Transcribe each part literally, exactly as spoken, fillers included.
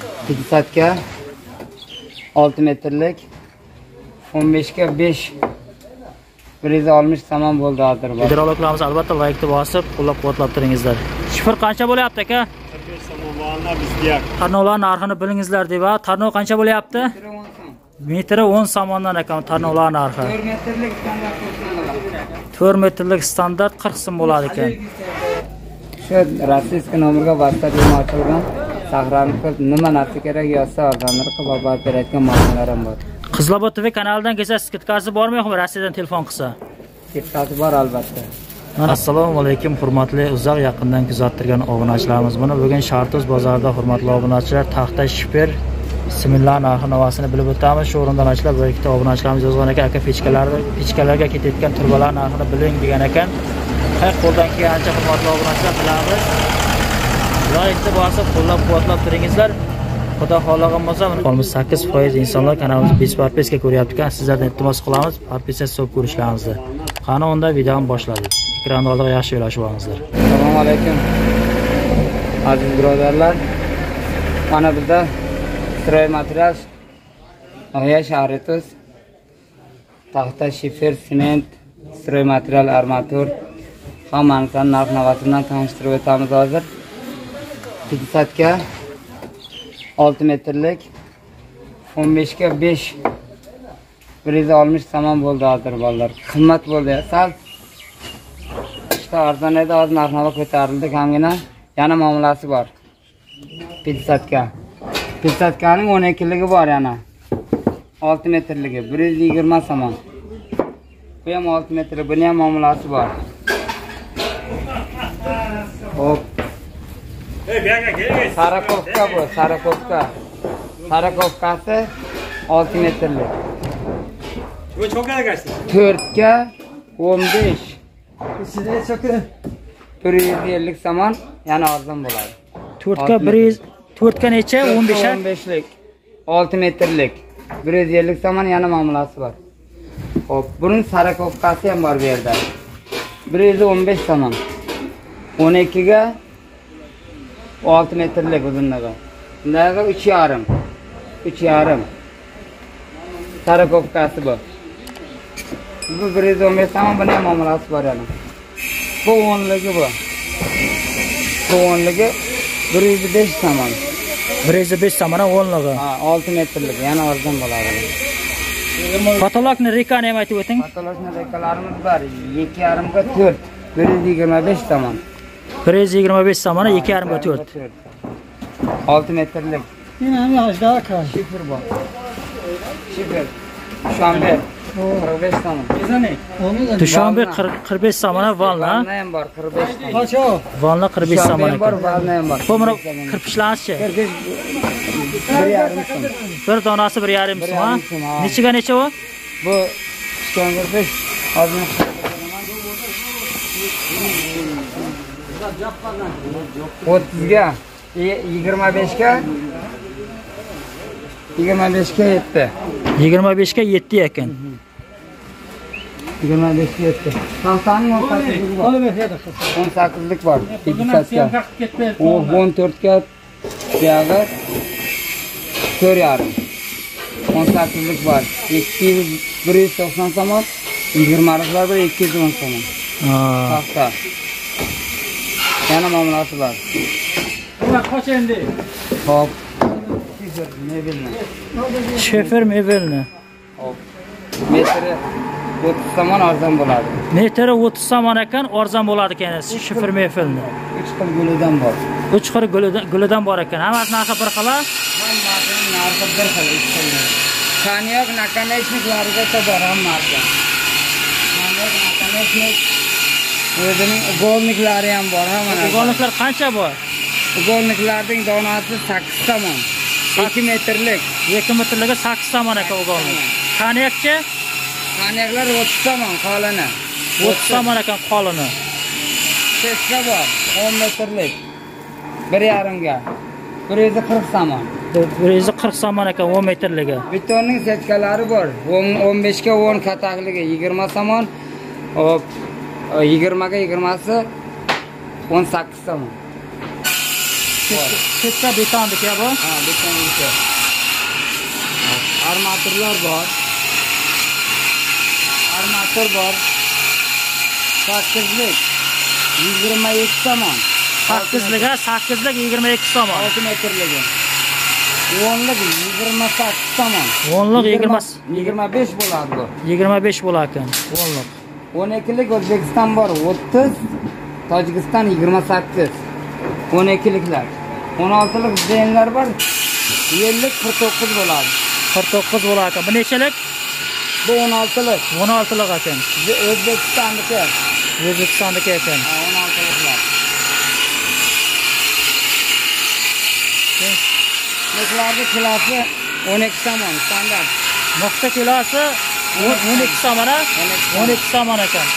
pidsatka olti metrlik o'n beshga besh bir yuz oltmish somon bo'ldi hozir. Videoroliklarimiz albatta like bosib, qo'llab-quvvatlab turingizlar. Shifr qancha bo'lyapti aka? qirq besh somonlarni bizga. Tarnovlar narxini bilingizlar deb, va tarnov qancha bo'lyapti? Metri o'n somondan ekan tarnovlar narxi. to'rt metrlik standart bo'lsa, to'rt metrlik standart qirq so'm bo'ladi ekan. shu rossiyskiy nomerga WhatsApp yo'lini ochilgan. Saqlanib qilib nima narsa kerak yozsa arzonlar qilib olib beradigan mashinalar ham bor. Qizlobod T V kanalidan kelsa skitkasi bormi yo'qmi? Rossiyadan telefon qilsa. Skitkasi bor albatta. Assalomu alaykum hurmatli uzoq yaqindan kuzattirgan obunachilarimiz. Buni bugun Shartoz bozorida hurmatli obunachilar taxta shifr simillar narxi navasini bilib o'tamiz. Shu o'rindan ochilib bir ikkita obunachilarimiz yozgan ekan, aka pechkalarni pechkalarga ketayotgan turbalar narxini biling degan ekan. Hay qo'ldan kelgancha hurmatli obunachilar bilamiz. Like bosib qo'llab-quvvatlab turingizlar. Xudo xohlagan bo'lsa, qolmish sakkiz foiz insonlar kanalimizni besh parpesga ko'ryapti ekan. Sizlardan iltimos qilamiz, parpesga so'p ko'rishlaringizni. Qani unda videoni boshladik. Ekran oldiga yaxshi yo'lashib olingizlar. Assalomu alaykum. Aziz birodarlar, mana bizda stroy material Noya Shartoz taxta shifr, sement, stroy material, armatur hammasini narx-navasi bilan tanishtirib o'tamiz hozir. Pidsatka olti metrlik o'n beshga besh bir yuz oltmish somon bo'ldi hozir bolalar. Qimmat bo'ldi. Sal işte arzon edi, hozir narx-navo ko'tarildi kamgina. Yana muomalasi bor. Pidsatka. Pidsatkaning o'n ikkiligi bor yana. olti metrligi bir yuz yigirma somon. Bu ham olti metr, buni ham muomalasi bor. Hop. Sarakovka bu, Sarakovka. Sarakovkasi olti metrlik. Bu çok arkadaşlar. to'rtga o'n besh. İçine çakın. bir yuz ellik somon, yana arzon bo'ladi. to'rtga bir yuz, to'rtga necha? o'n besh. o'n beshlik. olti metrlik. bir yuz ellik somon, yana muomalasi bor. Hop, buning Sarakovkasi ham bor bu yerda. bir yuz o'n besh somon. o'n ikkiga olti metrlik uzunligi. Bundaga uch yarim. uch yarim. Sarakovkasi bu. Bu bir yuz o'n besh somon, buni ham muomalasi bor yana. Bu o'nligi bu. Bu o'nligi bir yuz besh somon. bir yuz besh somon o'nligi. Ha, olti metrlik, yana arzon bo'ladi. Patologni rekani ham aytib o'ting. Patologni rekalarimiz bor. ikki yarim ga to'rt. bir yuz yigirma besh somon. bir yuz yigirma besh somon, ikki yarim ga to'rt. olti metrlik. Yine mi ajdar kan? Şifr bu. Şifr. Dushanbe qirq besh somon. Dushanbe qirq besh somon, Valna. Valna ham bor qirq besh somon. Qacho? Valna qirq besh somon ekan. Bor, Valna ham bor. Bu mana kirpishlarchi? bir yarim so'm. Bir donasi bir yarim so'm, ha? Nechiga necha u? Bu qirq hozir o'ttizga yigirma beshga yigirma beshga yetti. yigirma beshga yetti ekan. yigirma beshga yetti. Taxtaning o'n sakkizligi bor. o'n sakkizlik bor. o'n to'rtga buyog'i to'rt yarim. o'n sakkizlik bor. ikki yuz bir yuz to'qson somon. yigirmaliklar bir ikki yuz o'n somon. Taxta. Yana muomalasi bor. Buna kaç endi? Hop. Şifr mebelni. Şifr mebelni. Hop. Metri o'ttiz somon arzon bo'ladi. Metri o'ttiz somon ekan, arzon bo'ladi ekan shifr mebelni. uch xil gulidan bor. uch xil gulidan gulidan bor ekan. Hammasi narxi bir xil. Hammasining narxi bir xil, uch xil. Konyak, nakonechniklargacha bor hammasi. Konyak, nakonechnik o'zining golniklari ham bor, hamma narsa. Golniklar qancha bor? Golniklarning donasi sakkiz somon. ikki metrlik. ikki metrligi sakkiz somon ekan golnik. Konyakchi? Konyaklar o'ttiz somon qolini. o'ttiz somon ekan qolini. Setka bor, o'n metrlik. bir yarim ga. bir yuz qirq somon. bir yuz qirq somon ekan o'n metrligi. Betonning setkalari bor. o'n besh ga o'n qatakligi yigirma somon. Hop. yigirma ga yigirmasi o'n sakkiz somon. Ketka betondiki bu. Ha, betonniki. Armaturlar bor. Armatur bor. sakkizlik yigirma ikki tomon. sakkizliga sakkizlik yigirma ikki tomon. olti metrligi. o'nlik yigirma sakkiz tomon. o'nlik yigirma yigirma besh bo'ladi bu. yigirma besh bo'lar ekan. o'nlik. o'n ikkilik O'zbekiston bor o'ttiz, Tojikiston yigirma sakkiz. o'n ikkiliklar. o'n oltilik zeynlar bor. ellik qirq to'qqiz bo'ladi. qirq to'qqiz bo'lar ekan. Bu nechalik? Bu o'n oltilik. o'n oltilik ekan. O'zbekistonniki. O'zbekistonniki ekan. Ha, o'n oltiliklar. Mehlarni kilosi o'n ikki tomon standart. Mixta kilosi o'n ikki tomon, o'n ikki tomon ekan.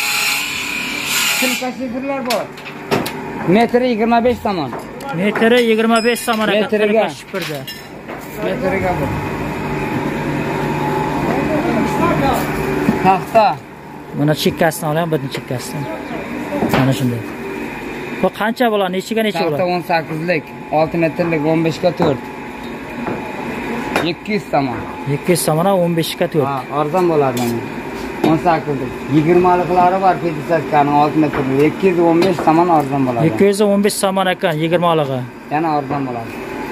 Silka shifrlar bor. Metri yigirma besh tomon. Metri yigirma besh tomon ekan. Metriga. Shipirda. Metriga bu. Taxta. Mana chekkasidan olayam, bitta chekkasidan. Mana shunday. Bu qancha bo'ladi? Nechiga necha Taxta bo'ladi? o'n sakkizlik, olti metrlik o'n besh ga to'rt. ikki yuz tomon. ikki yuz tomon, o'n besh ga to'rt. Ha, arzon bo'ladi mana. o'n sakkizlik. yigirmaliklari bor, petdesetkaning olti metrlik. ikki yuz o'n besh tomon arzon bo'ladi. ikki yuz o'n besh tomon ekan, yigirmalig'i. Yana arzon bo'ladi.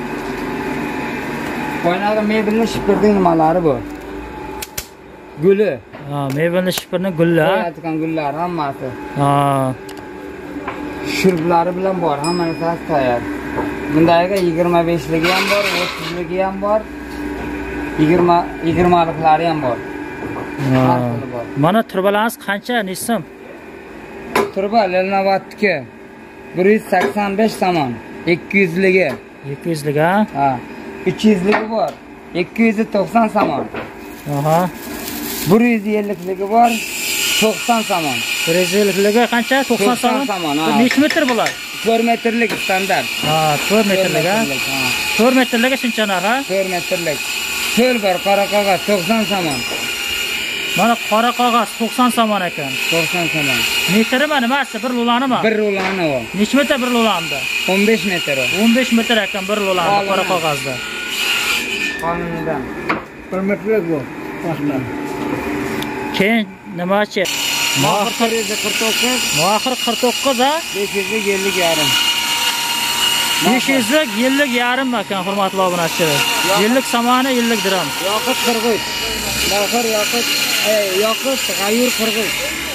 Qo'ynaga mebelni shipirning nimalari bu? Guli. Ha, mebelni shipirning gullar. Qo'yadigan gullar hammasi. Ha, Shurblari bilan bor, hamma narsasi tayyor. Bundagiga yigirma beshligi ham bor, o'ttizligi ham bor. yigirma yigirmaliklari ham bor. ha. Mana turbalarimiz qancha, nechsim? Turba Lenovo'niki bir yuz sakson besh tomon, ikki yuzligi. ikki yuzlik ha? Ha, uch yuzligi bor, ikki yuz to'qson tomon. Aha. bir yuz ellikligi bor, to'qson tomon. bir yuz ellikligi qancha? to'qson tomon. ha. Necha metr bo'ladi? to'rt metrlik standart. Ha, to'rt metrlik ha. ha. to'rt metrligi shuncha narx ha? to'rt metrlik. To'l bor, qora qog'oz to'qson tomon. Mana qora qog'oz to'qson tomon ekan. to'qson tomon. Metri mi nimasi? Bir lo'lanimi? Bir rulani o. Necha metr bir lo'landa? o'n besh metr o. o'n besh metr ekan bir lo'landa qora qog'ozda. Qonunidan. bir metrlik bu. Boshqa. Keyin nimachi? Mohir qirq to'qqiz. Mohir qirq to'qqiz ha? besh yuzlik ellik yarim. besh yuzlik ellik yarim ekan hurmatli obunachilar. ellik somoni ellik dirham. Yoqut qirg'iz. Mohir yoqut, ey, yoqut g'ayur qirg'iz.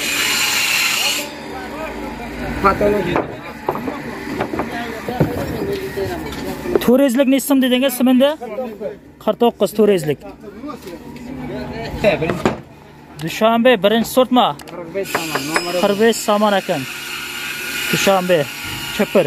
Patologiya. Turizlik nesim dedingiz siminda? qirq to'qqiz turizlik. Dushanbe birinchi sortma. qirq besh tomon, nomeri qirq besh somon ekan. Dushanbe, Chipir.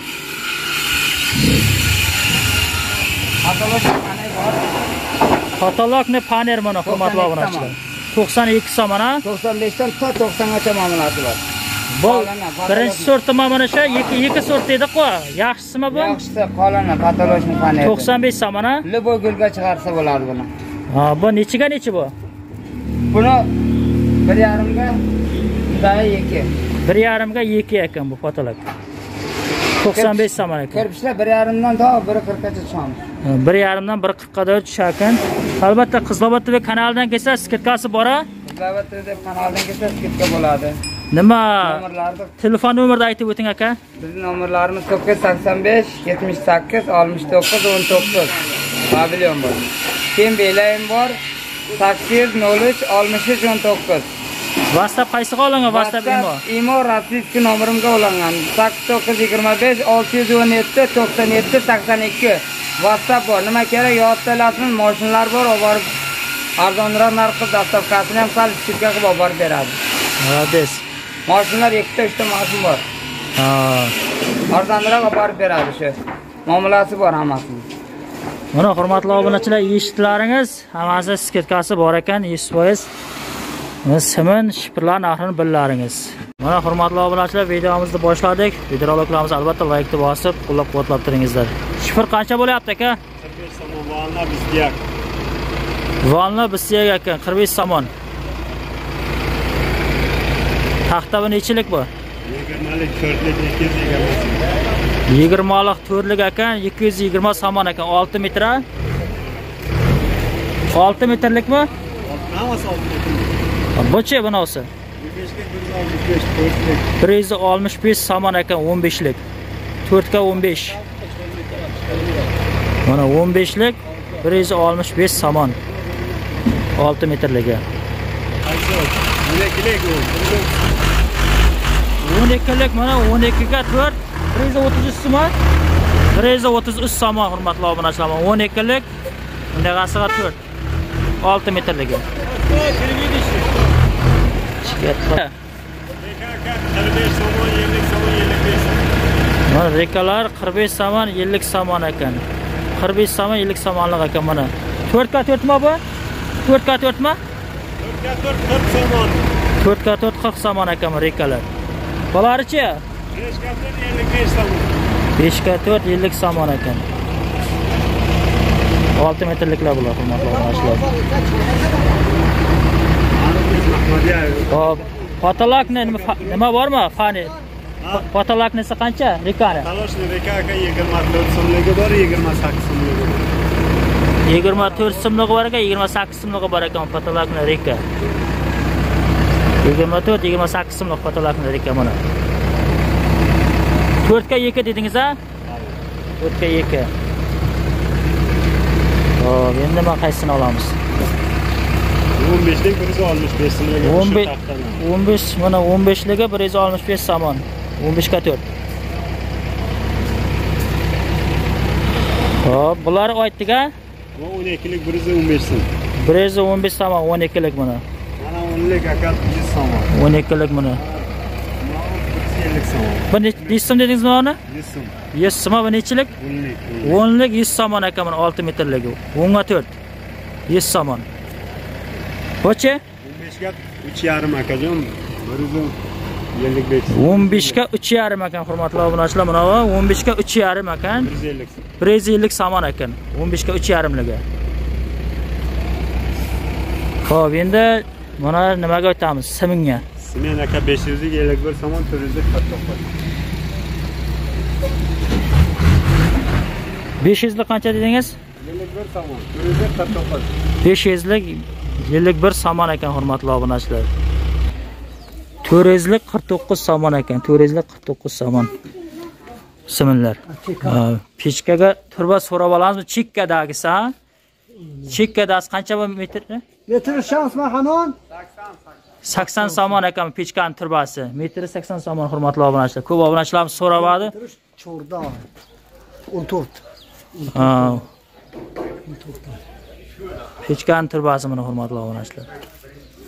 patologiya qanday bor? Katalogni paner mana hurmatli obunachilar. to'qson ikki somon ha? to'qson beshdan to to'qsongacha muomalasi bor. Bu birinchi sortma mana shu ikki ikki sort edi-ku. Yaxshisimi bu? Yaxshisi qolani patologiya paner. to'qson besh somon ha? Libo gulga chiqarsa bo'ladi buni. Ha, bu nechiga nechi bu? Buni bir yarimga dayi ikki. bir yarimga ikki ekan bu patolog. to'qson besh somon ekan. Kirpishlar bir yarimdan to bir qirqqacha tushamiz. bir yarimdan bir qirqqa qadar tushar ekan. Albatta Qizlobod T V kanalidan kelsa skidkasi bor-a? Qizlobod T V kanalidan kelsa skidka bo'ladi. Nima? Nomerlarni Telefon nomerni aytib o'ting aka. Bizning nomerlarimiz to'qqiz sakson besh yetmish sakkiz oltmish to'qqiz o'n to'qqiz. Pavilyon bor. Keyin Belayim bor. sakkiz nol uch oltmish uch o'n to'qqiz. WhatsApp qaysiga olingan? WhatsApp imo. Imo rossiyskiy nomerimga olingan. sakkiz to'qqiz yigirma besh olti yuz o'n yetti to'qson yetti sakson ikki. WhatsApp bor. Nima kerak? Yodlalasini, mashinalar bor, olib borib arzonroq narxda dastavkasini ham sal skidka qilib olib borib beradi. Молодец. Mashinalar ikkita uchta mashin bor. Ha. Arzonroq olib borib beradi shu. Muomalasi bor hammasining. Mana hurmatli obunachilar, eshitlaringiz hammasi skidkasi bor ekan, yuz foiz. Simin shipirlar narxini billaringiz. Mana hurmatli obunachilar, videomizni boshladik. Videoroliklarimizni albatta like deb bosib, qo'llab-quvvatlab turingizlar. Shipir qancha bo'lyapti aka? qirq besh somon vanna bizdiyak. Vanna bizdiyak ekan, qirq besh somon. Taxta bu nechilik bu? yigirmalik, to'rtlik, ikki yuz yigirma. yigirmalik to'rtlik ekan, ikki yuz yigirma somon ekan, olti metr. olti metrlikmi? Hammasi olti metr. Buchi bunisi. bir yuz oltmish besh somon ekan, o'n beshlik. to'rt ga o'n besh. Mana o'n beshlik bir yuz oltmish besh somon. olti metrligi. o'n ikkilik mana o'n ikki ga to'rt, bir yuz o'ttiz uch somon. bir yuz o'ttiz uch somon hurmatli obunachilar. o'n ikkilik bundag'asiga to'rt. olti metrligi. Mana rekalar qirq besh somon, ellik somon ekan. qirq besh somon, ellik somonlik ekan mana. to'rt ga to'rt mi bu? to'rt ga to'rt mi? to'rt ga to'rt qirq somon. to'rt ga to'rt qirq somon ekan rekalar. Bolarichi? besh ga to'rt ellik besh somon. besh ga to'rt ellik somon ekan. olti metrliklar bular hurmatli obunachilar. Hop, patolakni nima bormi? Fani. Patolaknisi qancha? Rekani? Taloshni reka aka yigirma to'rt so'mligi bor, yigirma sakkiz so'mligi bor. yigirma to'rt so'mligi bor ekan, yigirma sakkiz so'mligi bor ekan patolakni reka. yigirma to'rt yigirma sakkiz so'mlik patolakni reka mana. to'rt ga ikki dedingiz a? to'rt ga ikki. Hop, endi men qaysini olamiz? o'n beshlik bir yuz oltmish besh so'mligi. o'n besh mana o'n beshligi bir yuz oltmish besh somon. o'n besh ga to'rt. Hop, bular oytiga? Bu o'n ikkilik bir yuz o'n besh so'm. bir yuz o'n besh somon, o'n ikkilik mana. Mana o'nlik aka yuz somon. o'n ikkilik mana. ellik somon. Bu necha so'm dedingiz mana? yuz so'm. yuz so'm bu nechilik? o'nlik. o'nlik yuz somon ekan mana olti metrligi. o'n ga to'rt. yuz somon. Bochi? o'n besh ga uch yarim akajon. bir yuz ellik besh. o'n besh ga uch yarim ekan hurmatli obunachilar. Mana bu o'n besh ga uch yarim ekan. bir yuz ellik so'm. bir yuz ellik somon ekan. o'n besh ga uch yarim ligi. Xo'p, endi mana nimaga o'tamiz? Siminga. Simen aka besh yuz ellik bir somon, to'rt yuz qirq to'qqiz. besh yuz lik qancha dedingiz? ellik bir somon, to'rt yuz qirq to'qqiz. besh yuz lik ellik bir somon ekan hurmatli obunachilar. to'rt yuz lik qirq to'qqiz somon ekan. to'rt yuz lik qirq to'qqiz somon. Siminlar. Pechkaga turba so'rab olamizmi? Chekkadagisi, ha? Chekkadasi qancha bu metr? Metr shans mahanon sakson somon ekan pechkaning turbasi. Metri sakson somon hurmatli obunachilar. Ko'p obunachilarimiz so'rabadi. cho'rda o'n to'rt. Ha. Pechkaning turbasi mana hurmatli obunachilar.